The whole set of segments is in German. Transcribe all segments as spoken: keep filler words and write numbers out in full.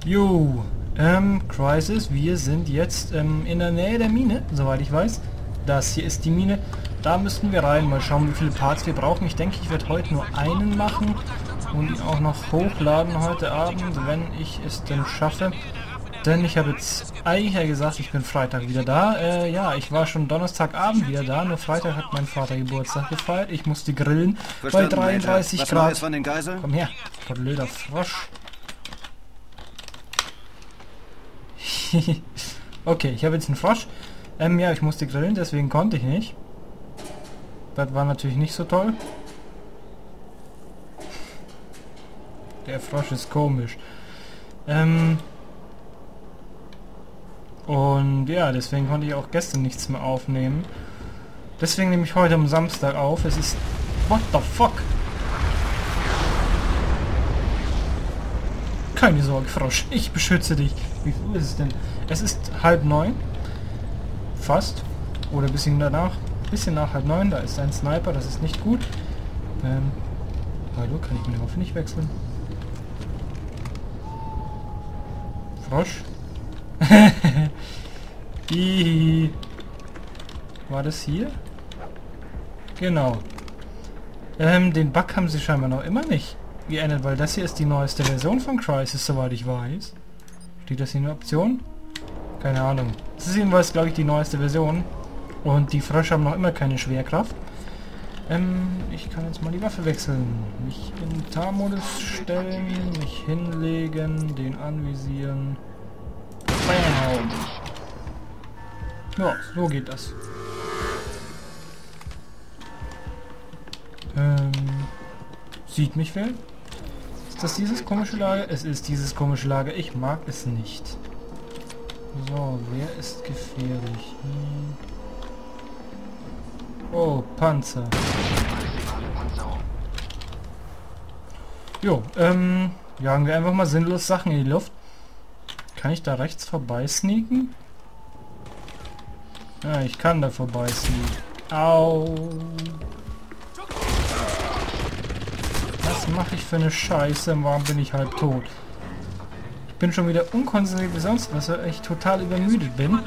Jo, ähm, Crisis, wir sind jetzt ähm, in der Nähe der Mine, soweit ich weiß. Das hier ist die Mine. Da müssten wir rein. Mal schauen, wie viele Parts wir brauchen. Ich denke, ich werde heute nur einen machen und ihn auch noch hochladen heute Abend, wenn ich es denn schaffe. Denn ich habe jetzt eigentlich ja gesagt, ich bin Freitag wieder da. Äh, ja, ich war schon Donnerstagabend wieder da, nur Freitag hat mein Vater Geburtstag gefeiert. Ich musste grillen bei dreiunddreißig Was Grad. Neues von den Geiseln? Komm her, blöder Frosch. Okay, ich habe jetzt einen Frosch. Ähm, ja, ich musste grillen, deswegen konnte ich nicht. Das war natürlich nicht so toll. Der Frosch ist komisch. Ähm... Und ja, deswegen konnte ich auch gestern nichts mehr aufnehmen. Deswegen nehme ich heute am Samstag auf. Es ist... What the fuck? Keine Sorge, Frosch. Ich beschütze dich. Wie viel ist es denn? Es ist halb neun. Fast. Oder ein bisschen danach. Ein bisschen nach halb neun. Da ist ein Sniper. Das ist nicht gut. Ähm... Hallo, kann ich meine Waffe nicht wechseln? Frosch? Hihi. War das hier? Genau. Ähm, den Bug haben sie scheinbar noch immer nicht geändert, weil das hier ist die neueste Version von Crisis, soweit ich weiß. Steht das hier in der Option? Keine Ahnung. Das ist jedenfalls, glaube ich, die neueste Version. Und die Frösche haben noch immer keine Schwerkraft. Ähm, ich kann jetzt mal die Waffe wechseln. Mich in Tarmodus stellen, mich hinlegen, den anvisieren. Bam. Ja, so geht das. Ähm, sieht mich wer? Ist das dieses komische Lager? Es ist dieses komische Lager. Ich mag es nicht. So, wer ist gefährlich? Hm. Oh, Panzer. Jo, ähm, jagen wir einfach mal sinnlos Sachen in die Luft. Kann ich da rechts vorbei sneaken? Ja, ich kann da vorbei sneaken. Au. Was mache ich für eine Scheiße? Warum bin ich halb tot? Ich bin schon wieder unkonzentriert wie sonst was, weil ich total übermüdet bin.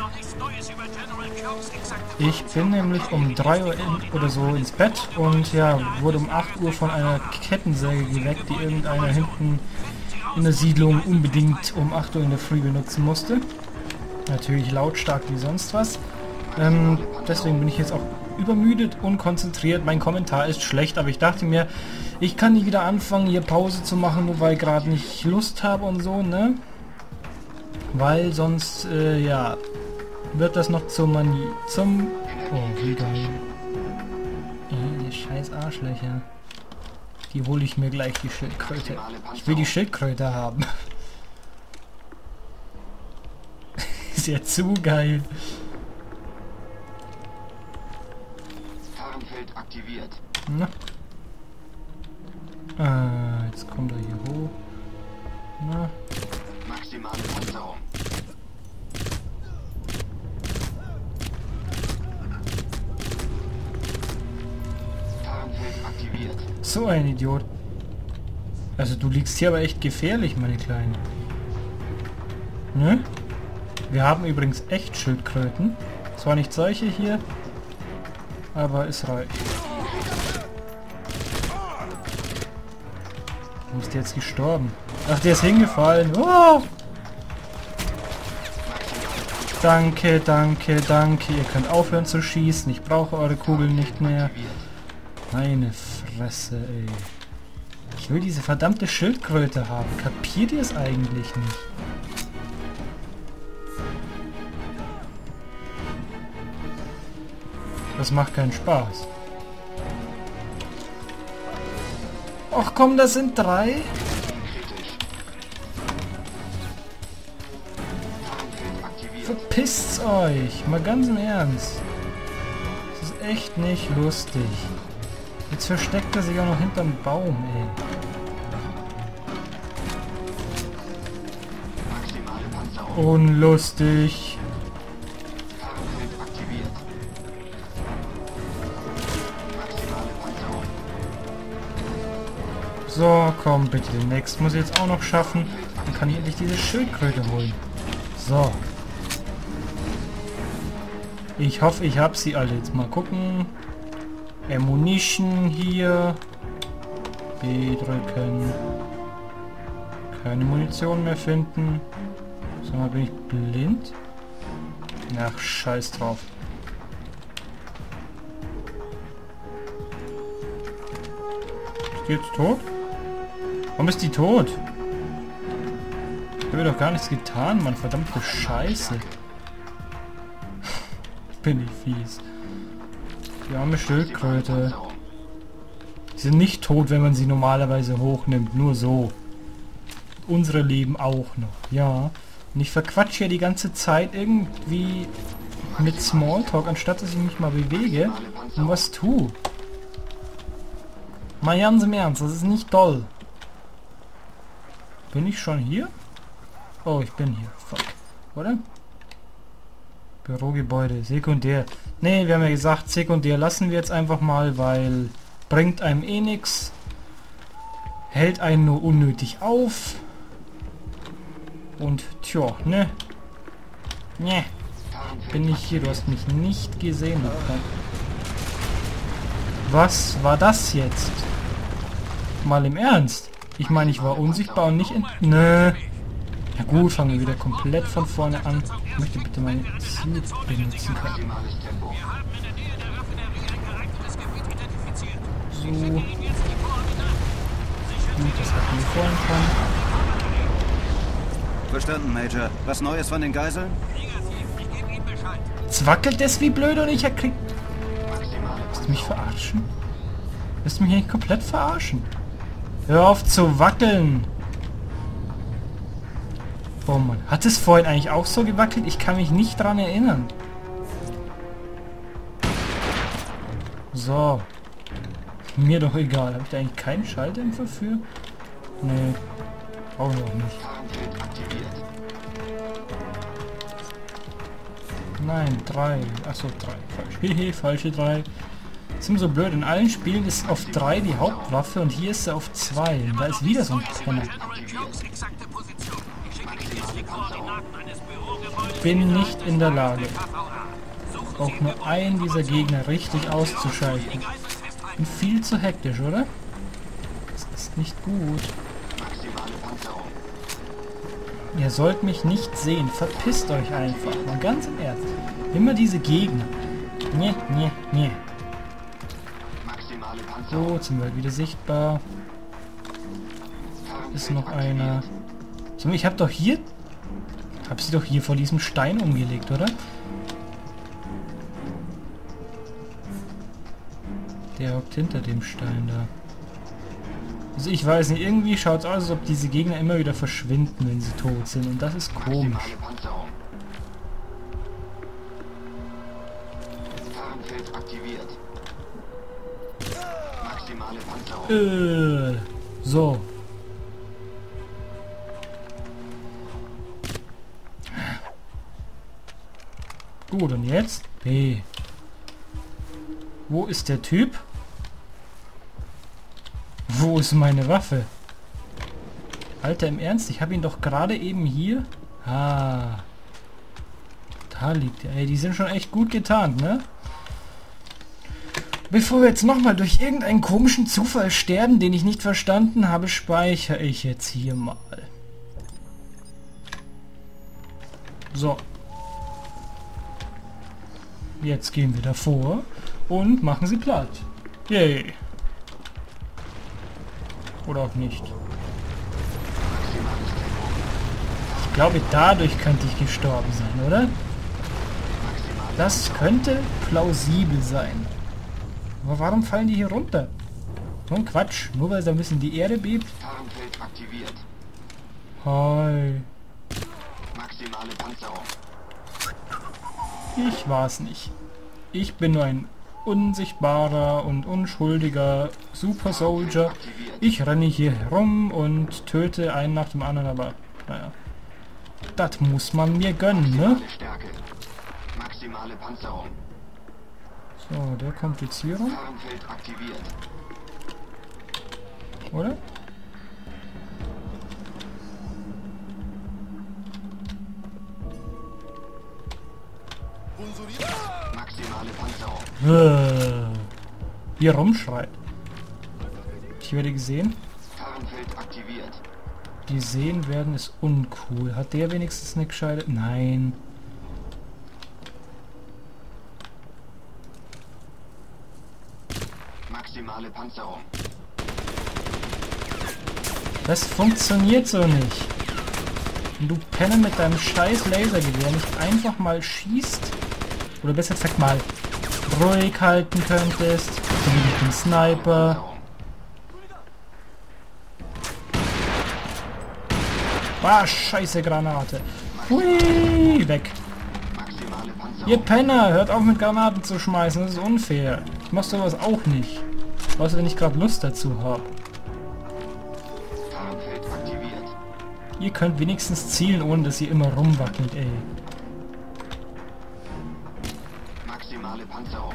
Ich bin nämlich um drei Uhr in, oder so ins Bett und ja, wurde um acht Uhr von einer Kettensäge geweckt, die irgendeiner hinten in der Siedlung unbedingt um acht Uhr in der Früh benutzen musste. Natürlich lautstark wie sonst was. Ähm, deswegen bin ich jetzt auch übermüdet, unkonzentriert. Mein Kommentar ist schlecht, aber ich dachte mir, ich kann nicht wieder anfangen, hier Pause zu machen, nur weil ich gerade nicht Lust habe und so, ne? Weil sonst, äh, ja, wird das noch zur Manie, zum... Oh, wie geil. Äh, die scheiß Arschlöcher. Die hole ich mir gleich, die Schildkröte. Ich will die Schildkröte haben. Ist ja zu geil. Tarnfeld aktiviert. Na. Ah, jetzt kommt er hier hoch. Na. Maximale Panzerung. Tarnfeld aktiviert. So ein Idiot. Also du liegst hier aber echt gefährlich, meine Kleine. Ne? Wir haben übrigens echt Schildkröten. Zwar nicht solche hier, aber es reicht. Wo ist der jetzt gestorben? Ach, der ist hingefallen. Oh! Danke, danke, danke. Ihr könnt aufhören zu schießen. Ich brauche eure Kugeln nicht mehr. Meine Fresse, ey. Ich will diese verdammte Schildkröte haben. Kapiert ihr es eigentlich nicht? Das macht keinen Spaß. Ach komm, das sind drei. Verpisst euch. Mal ganz im Ernst. Das ist echt nicht lustig. Jetzt versteckt er sich auch noch hinterm Baum, ey. Unlustig. So, komm bitte, den nächsten muss ich jetzt auch noch schaffen. Dann kann ich endlich diese Schildkröte holen. So. Ich hoffe, ich habe sie alle. Jetzt mal gucken. Ammunition hier. B drücken. Keine Munition mehr finden. Sag mal, bin ich blind? Ach, scheiß drauf. Ist die jetzt tot? Warum ist die tot? Ich habe doch gar nichts getan, Mann. Verdammte Scheiße. Bin ich fies. Die arme Schildkröte. Die sind nicht tot, wenn man sie normalerweise hochnimmt. Nur so. Unsere leben auch noch. Ja. Und ich verquatsche ja die ganze Zeit irgendwie mit Smalltalk, anstatt dass ich mich mal bewege und was tue. Mal ganz im Ernst, das ist nicht toll. Bin ich schon hier? Oh, ich bin hier. Fuck. Oder? Bürogebäude, sekundär. Ne, wir haben ja gesagt, sekundär lassen wir jetzt einfach mal, weil bringt einem eh nichts. Hält einen nur unnötig auf. Und tja, ne? Ne. Bin ich hier, du hast mich nicht gesehen. Was war das jetzt? Mal im Ernst? Ich meine, ich war unsichtbar und nicht in... Nö. Ja gut, fangen wir wieder komplett von vorne an. Ich möchte bitte meine Ziel benutzen können. So. Gut, das hatten wir vorhin schon. Verstanden, Major. Was Neues von den Geiseln? Jetzt wackelt das wie blöd und ich erkrieg... Willst du mich verarschen? Willst du mich eigentlich komplett verarschen? Hör auf zu wackeln! Oh Mann. Hat es vorhin eigentlich auch so gewackelt? Ich kann mich nicht dran erinnern. So. Mir doch egal. Habe ich da eigentlich keinen Schalldämpfer für? Nee. Auch noch nicht. Nein, drei. Achso, drei. Falsch. Hehe, falsche drei. Das ist immer so blöd. In allen Spielen ist auf drei die Hauptwaffe und hier ist sie auf zwei. Und da ist wieder so ein Penner. Ich bin nicht in der Lage, auch nur einen dieser Gegner richtig auszuschalten. Ich bin viel zu hektisch, oder? Das ist nicht gut. Ihr sollt mich nicht sehen. Verpisst euch einfach. Mal ganz im Ernst. Immer diese Gegner. Nee, nee, nee. So, jetzt sind wir wieder sichtbar. Ist noch einer. So, ich hab doch hier... Hab sie doch hier vor diesem Stein umgelegt, oder? Der hockt hinter dem Stein da. Also ich weiß nicht, irgendwie schaut es aus, als ob diese Gegner immer wieder verschwinden, wenn sie tot sind. Und das ist komisch. Äh, so. Gut, und jetzt? B. Wo ist der Typ? Wo ist meine Waffe? Alter, im Ernst? Ich habe ihn doch gerade eben hier... Ah. Da liegt er. Ey, die sind schon echt gut getarnt, ne? Bevor wir jetzt nochmal durch irgendeinen komischen Zufall sterben, den ich nicht verstanden habe, speichere ich jetzt hier mal. So. Jetzt gehen wir davor und machen sie platt. Yay. Oder auch nicht. Ich glaube, dadurch könnte ich gestorben sein, oder? Das könnte plausibel sein. Aber warum fallen die hier runter? So ein Quatsch. Nur weil da ein bisschen die Erde bebt. Hi. Ich war's nicht. Ich bin nur ein unsichtbarer und unschuldiger Super Soldier. Ich renne hier herum und töte einen nach dem anderen, aber naja. Das muss man mir gönnen, ne? So, der kommt jetzt hier rum. Oder? Hier rumschreit. Ich werde gesehen. Tarnfeld aktiviert. Gesehen werden ist uncool. Hat der wenigstens eine gescheite? Nein. Maximale Panzerung. Das funktioniert so nicht. Wenn du Penner mit deinem scheiß Lasergewehr nicht einfach mal schießt, oder besser gesagt mal ruhig halten könntest, so wie mit dem Sniper. Ah, scheiße Granate. Hui, weg. Maximale Panzerung. Ihr Penner, hört auf mit Granaten zu schmeißen, das ist unfair. Ich mach sowas auch nicht. Außer wenn ich gerade Lust dazu habe. Tarnfeld aktiviert. Ihr könnt wenigstens zielen, ohne dass ihr immer rumwackelt, ey. Maximale Panzerung.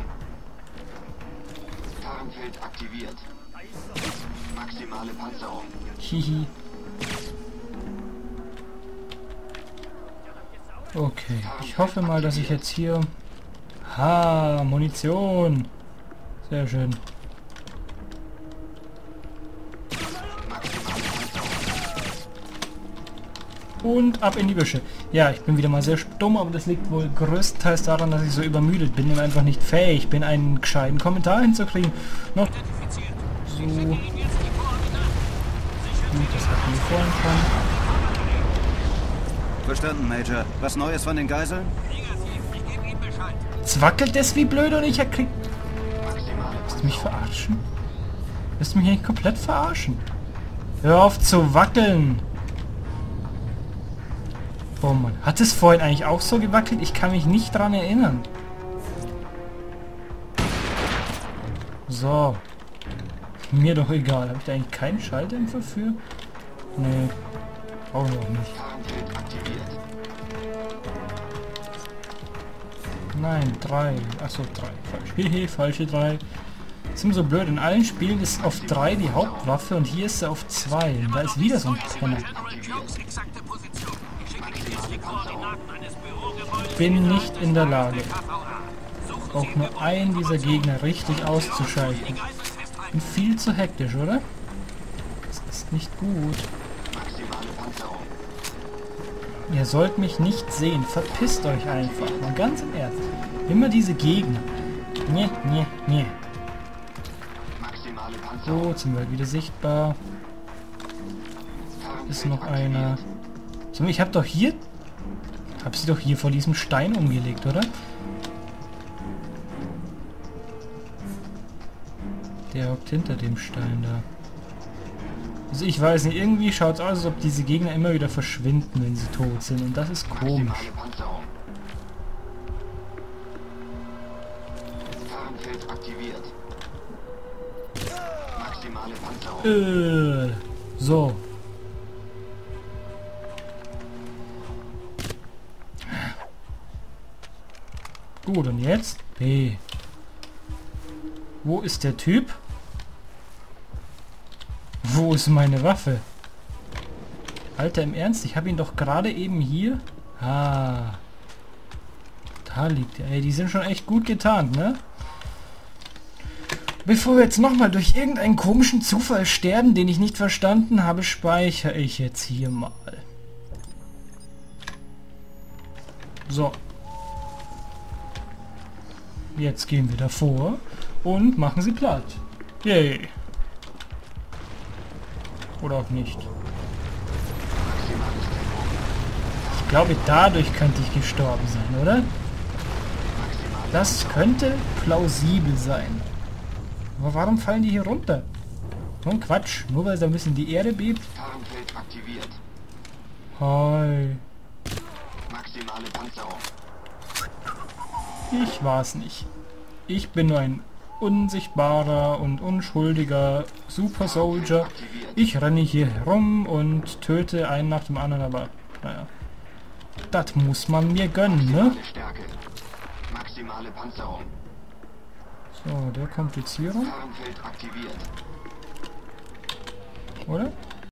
Tarnfeld aktiviert. Maximale Panzerung. Hihi. Okay, ich hoffe mal, dass ich jetzt hier... Ha, Munition. Sehr schön. Und ab in die Büsche. Ja, ich bin wieder mal sehr stumm, aber das liegt wohl größtenteils daran, dass ich so übermüdet bin und einfach nicht fähig bin, einen gescheiten Kommentar hinzukriegen. Noch so. Gut, das hatten wir vorhin schon. Verstanden, Major. Was Neues von den Geiseln? Jetzt wackelt das wie blöd und ich krieg... Willst du mich verarschen? Willst du mich eigentlich komplett verarschen? Hör auf zu wackeln! Oh Mann. Hat es vorhin eigentlich auch so gewackelt? Ich kann mich nicht dran erinnern. So. Mir doch egal. Habe ich da eigentlich keinen Schalldämpfer für? Nee. Auch noch nicht. Tarnfeld aktiviert. Nein, drei. Achso, drei. Falsch. Hehe, falsche drei. Das ist immer so blöd. In allen Spielen ist auf drei die Hauptwaffe und hier ist sie auf zwei. Und da ist wieder so ein Penner. Ich bin nicht in der Lage, auch nur einen dieser Gegner richtig auszuschalten. Ich bin viel zu hektisch, oder? Das ist nicht gut. Maximale Panzerung. Ihr sollt mich nicht sehen. Verpisst euch einfach. Mal ganz im Ernst. Immer diese Gegner. Nee, nee, nee. Maximale So, Panzerung. jetzt sind wir wieder sichtbar. Ist noch einer. So, ich hab doch hier... Hab sie doch hier vor diesem Stein umgelegt, oder? Der hockt hinter dem Stein da. Also ich weiß nicht, irgendwie schaut es aus, als ob diese Gegner immer wieder verschwinden, wenn sie tot sind. Und das ist komisch. Maximale Panzerung. Tarnfeld aktiviert. Maximale Panzerung. Äh, so. Gut, und jetzt? B. Wo ist der Typ? Wo ist meine Waffe? Alter, im Ernst? Ich habe ihn doch gerade eben hier... Ah. Da liegt er. Ey, die sind schon echt gut getarnt, ne? Bevor wir jetzt nochmal durch irgendeinen komischen Zufall sterben, den ich nicht verstanden habe, speichere ich jetzt hier mal. So. Jetzt gehen wir davor und machen sie platt. Yay. Oder auch nicht. Ich glaube, dadurch könnte ich gestorben sein, oder? Das könnte plausibel sein. Aber warum fallen die hier runter? So ein Quatsch. Nur weil da ein bisschen die Erde bebt. Tarnfeld aktiviert. Hi. Maximale Panzerung. Ich war's nicht. Ich bin nur ein unsichtbarer und unschuldiger Super Soldier. Ich renne hier herum und töte einen nach dem anderen, aber naja. Das muss man mir gönnen, ne? Maximale Stärke. Maximale Panzerung. So, der kommt jetzt hier rum, Tarnfeld aktiviert. oder?